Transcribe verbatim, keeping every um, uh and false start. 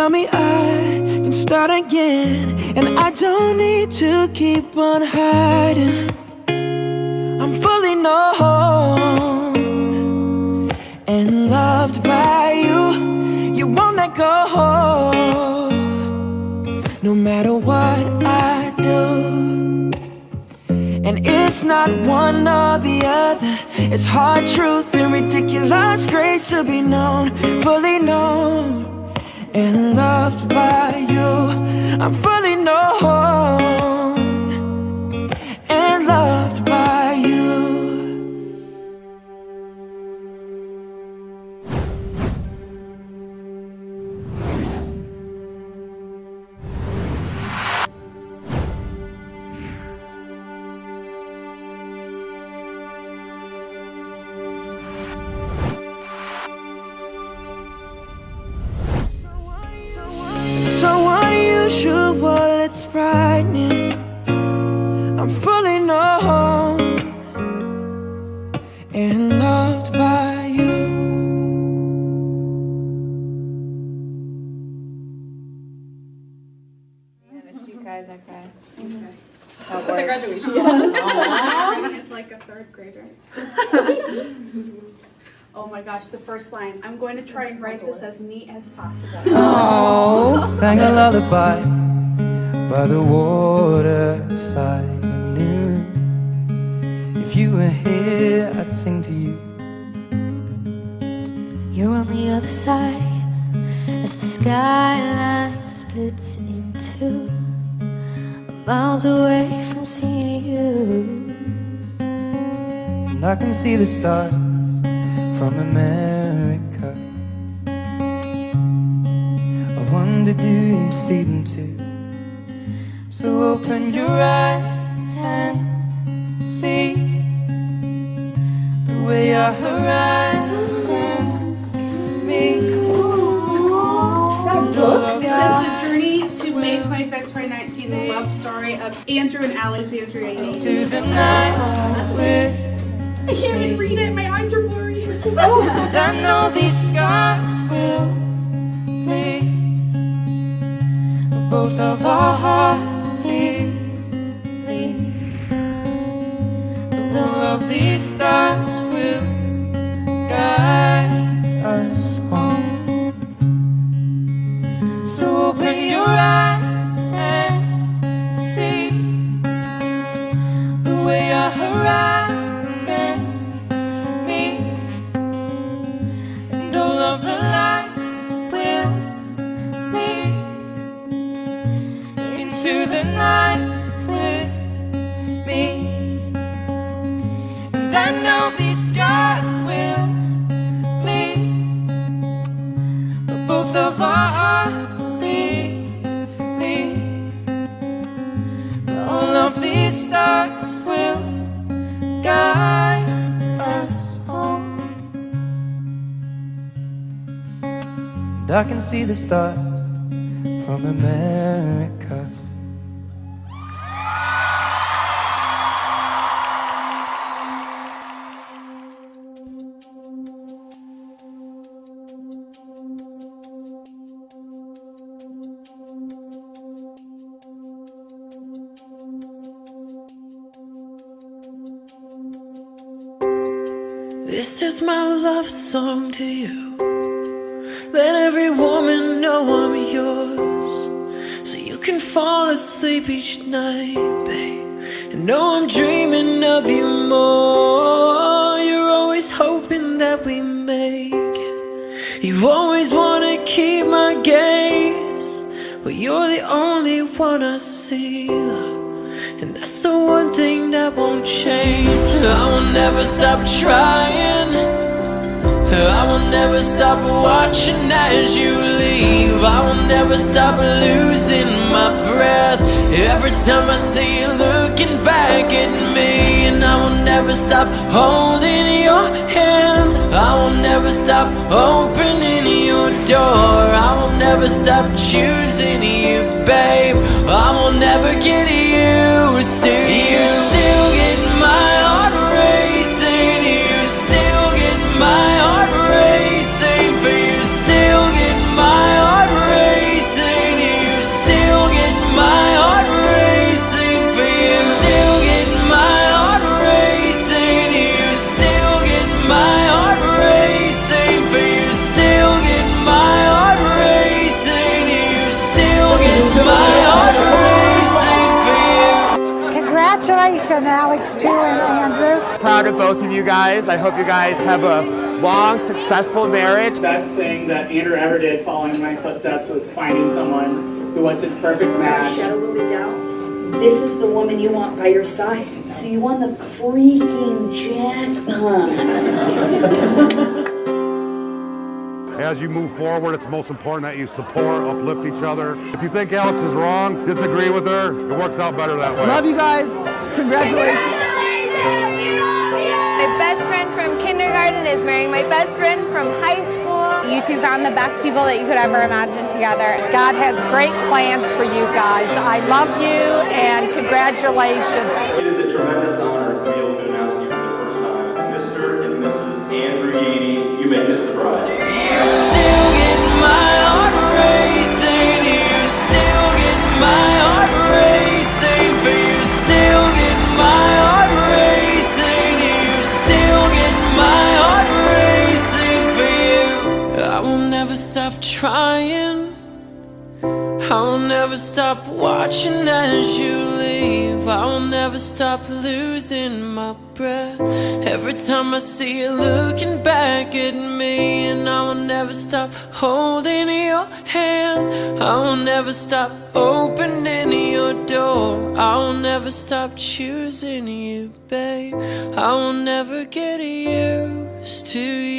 tell me I can start again, and I don't need to keep on hiding. I'm fully known and loved by you. You won't let go, no matter what I do. And it's not one or the other, it's hard truth and ridiculous grace to be known, fully known and loved by you. I'm fully known and loved by you. So unusual, it's frightening. I'm fully known and loved by you. If she cries, I cry. Okay. That The works. graduation. Yes. It's like a third grader. Oh my gosh, the first line. I'm going to try and write this as neat as possible. Oh, sang a lullaby by the waterside. I knew if you were here, I'd sing to you. You're on the other side as the skyline splits in two, miles away from seeing you. And I can see the stars from America. I wonder, do you see them too? So open your eyes and see the way our horizons meet. This is the journey to May twenty-fifth, twenty nineteen, the love story of Andrew and Alexandria Yates. To the night with I can't even read it, my eyes are blurry. and I know these scars will bleed, both of our hearts bleed, and all of these stars will guide us home. So open your eyes and see the way our horizons meet, and all of the lights will lead into the night with me. And I know these scars will bleed, but both of our hearts bleed, bleed. But all of these stars will guide us home. And I can see the stars from America. This is my love song to you. Let every woman know I'm yours, so you can fall asleep each night, babe, and know I'm dreaming of you more. You're always hoping that we make it. You always wanna keep my gaze, but you're the only one I see, love. And that's the one thing that won't change. I will never stop trying, I will never stop watching as you leave. I will never stop losing my breath every time I see you looking back at me. And I will never stop holding your hand, I will never stop opening your door. I will never stop choosing you, babe. I will never get used to you. Still get my heart racing, you still get my heart racing, for you still get my heart racing. Alicia and Alex too, and Andrew. Proud of both of you guys. I hope you guys have a long, successful marriage. The best thing that Andrew ever did following in my footsteps was finding someone who was his perfect match. Shadow will be down. This is the woman you want by your side. So you won the freaking jackpot. As you move forward, it's most important that you support, uplift each other. If you think Alex is wrong, disagree with her, it works out better that way. Love you guys. Congratulations. My best friend from kindergarten is marrying my best friend from high school. You two found the best people that you could ever imagine together. God has great plans for you guys. I love you and congratulations. It is a tremendous honor to be able to announce to you for the first time, Mister and Missus Andrew Yeadie, you may kiss the bride. Still get my heart racing, you still get my heart racing, for you still get my heart racing, you still get my heart racing for you. I will never stop trying, I will never stop watching as you leave, I will never stop losing my breath every time I see you looking back at me, and I will never stop holding your hand, I will never stop opening your door, I will never stop choosing you, babe, I will never get used to you.